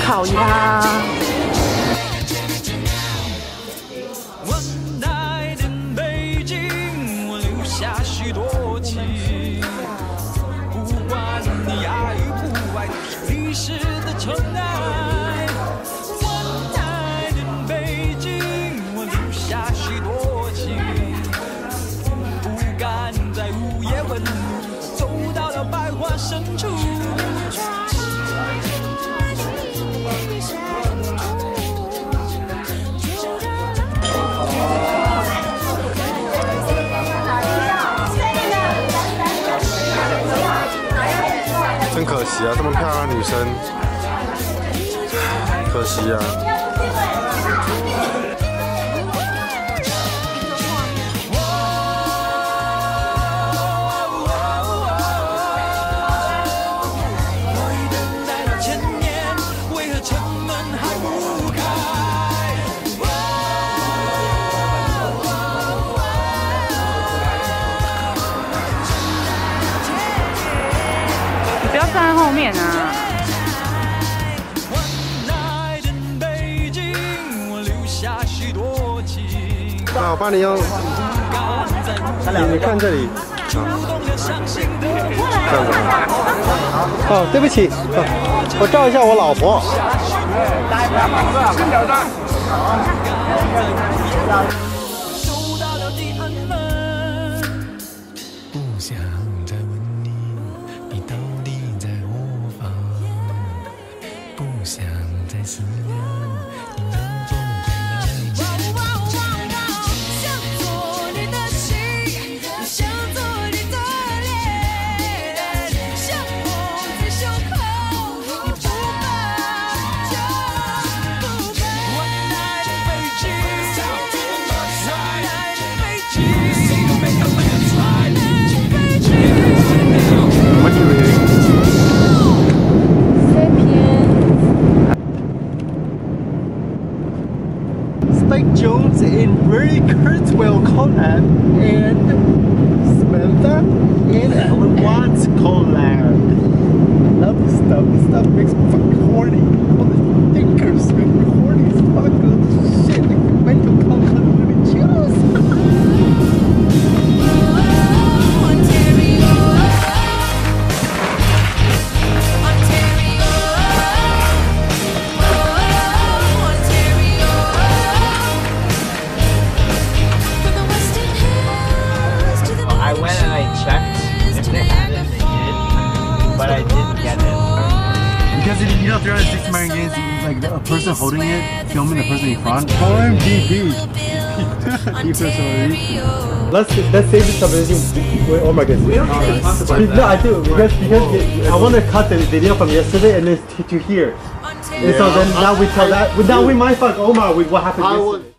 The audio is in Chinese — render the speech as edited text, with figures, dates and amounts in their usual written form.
好呀。 温带的北京，我留下许多情。不管你爱不爱，都是历史的尘埃。温带的北京，我留下许多情。不敢在午夜问路，走到了百花深处。 真可惜啊，这么漂亮的女生，可惜啊。 我已等待了1000年，为何城门还不开？ 你不要站在后面啊！ 那我帮你用，你看这里，这样子。哦，对不起，我照一下我老婆。 不想再问你，你到底在何方？不想再思量，你能否回来？ What are you reading? Spike Jones and Ray Kurzweil collab and Samantha and Alan Watts collab. Love this stuff. This stuff makes me fucking horny. All the thinkers make me horny as fuck. Shit, like mental conclusion juice. I went and I checked if they had it, they did, but I didn't get it. Because if you know 360 million games, like a person holding it, filming the person in front. OMG, Let's save this conversation. Oh my goodness. No, I do because I want to cut the video from yesterday and then to here. And so then now we tell that. Now we might fuck Omar with what happened yesterday.